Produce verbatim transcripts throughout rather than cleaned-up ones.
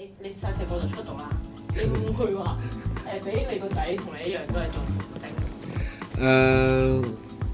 你你細細個就出道啦，你會唔會話誒俾你個仔同你一樣都係做明星？ 誒，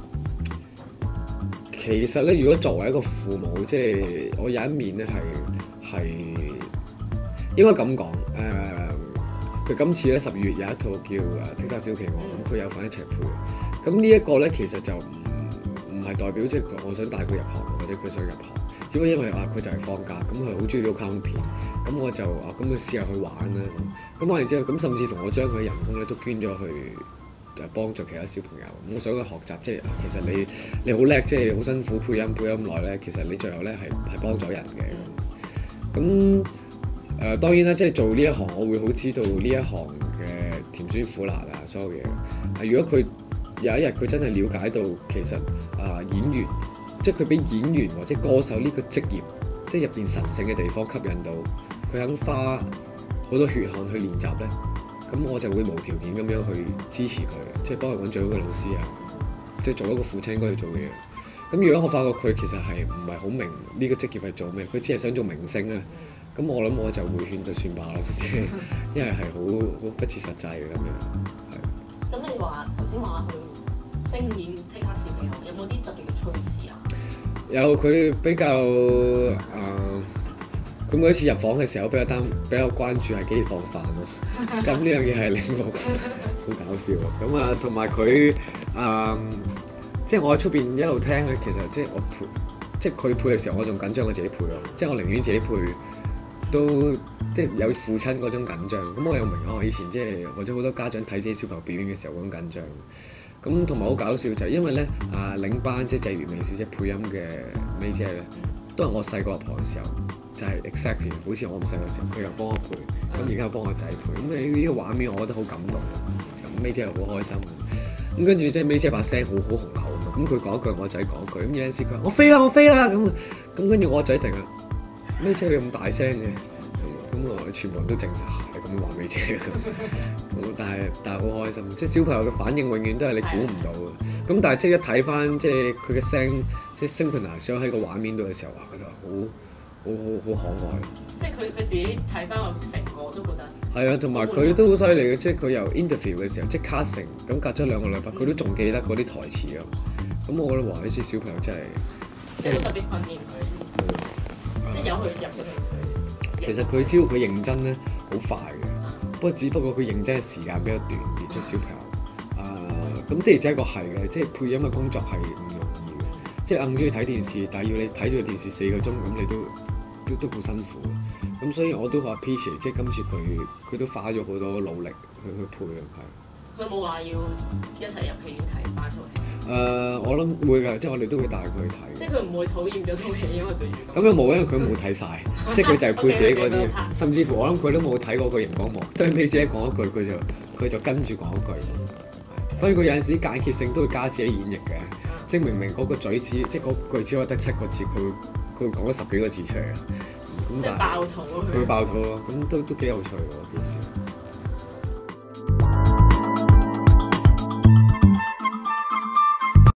其實咧，如果作為一個父母，即係我有一面咧係係應該咁講誒。佢今次咧十二月有一套叫誒《叱咤小奇案》，咁佢有份一齊配。咁呢一個咧其實就唔唔係代表即係我想帶佢入行，或者佢想入行。只不過因為啊，佢就係放假，咁佢好中意呢個卡通片，咁我就啊，咁佢試下去玩啦。咁玩完之後，咁甚至乎我將佢人工咧都捐咗去誒幫助其他小朋友。咁我想佢學習，即係其實你你好叻，即係好辛苦配音配音耐咧，其實你最後咧係係幫咗人嘅。咁誒、呃、當然啦，即係做呢一行，我會好知道呢一行嘅甜酸苦辣啊，所有嘢。啊，如果佢有一日佢真係了解到其實啊、呃、演員。即係佢俾演員或者歌手呢個職業，即係入邊神聖嘅地方吸引到佢，肯花好多血汗去練習咧，咁我就會無條件咁樣去支持佢，即係幫佢揾最好嘅老師啊，即係做一個父親應該要做嘅嘢。咁如果我發覺佢其實係唔係好明呢個職業係做咩，佢只係想做明星咧，咁我諗我就會勸佢算罷咯，即係因為係好好不切實際嘅咁樣。係。 咁你話頭先話去星演叱咤小奇案，有冇啲特別嘅趣事啊？ 有佢比較誒，佢、呃、每一次入房嘅時候比較擔比較關注係幾時放飯咯。咁呢樣嘢係令我覺得好搞笑。咁啊，同埋佢誒，即係我喺出邊一路聽咧，其實即係我配，即係佢配嘅時候，我仲緊張我自己配咯。即係我寧願自己配，都即係有父親嗰種緊張。咁我又明我以前即係或者好多家長睇自己小朋友表演嘅時候嗰種緊張。咁同埋好搞笑就係因為咧啊，領班即係謝如美小姐配音嘅 May 姐咧，都係我細個入行嘅時候，就係、是、exactly 好似我咁細個時候，佢又幫我配，咁而家又幫我仔配，咁你呢個畫面我覺得好感動，咁 May 姐又好開心，咁跟住即係 May 姐把聲好好雄厚啊嘛，咁佢講一句我仔講一句，咁有陣時佢話我飛啦我飛啦咁，咁跟住我仔突然間 May 姐你咁大聲嘅，咁我全部人都靜晒。咁話俾姐咁，但係但係好開心，即係小朋友嘅反應永遠都係你估唔到嘅。咁但係即係一睇翻即係佢嘅聲，即係 synchronize 咗喺個畫面度嘅時候，哇！覺得好好好好可愛。 即係佢佢自己睇翻個成個都覺得。係啊，同埋佢都好犀利嘅，即係佢由 interview 嘅時候即係 casting，咁隔咗兩個禮拜，佢都仲記得嗰啲台詞啊。咁我覺得哇！呢啲小朋友真係即係特別訓練佢，即係有佢入咗去。 其實佢只要佢認真咧，好快嘅。不過只不過佢認真嘅時間比較短啲，即係小朋友。啊、呃，咁的而且確係嘅，即係配音嘅工作係唔容易嘅。即係硬中意睇電視，但係要你睇住電視四個鐘，咁你都都都好辛苦。咁所以我都話 appreciate，即係今次佢佢都花咗好多努力去去配咯，係。 佢冇話要一齊入戲院睇翻套戲。 誒、呃，我諗會㗎，即係我哋都會帶佢去睇。 即係佢唔會討厭咗套戲，因為對住。 咁又冇，因為佢冇睇晒，即係佢就係配自己嗰啲，甚至乎我諗佢都冇睇過個熒光幕，都係尾姐講一句，佢就佢就跟住講一句。所以佢有陣時間歇性都會加自己演繹嘅，即係明明嗰個嘴字，即係嗰句只可以得七個字，佢佢講咗十幾個字出嚟啊！咁但係爆肚咯， 佢爆肚咯，咁都都幾有趣喎，件事。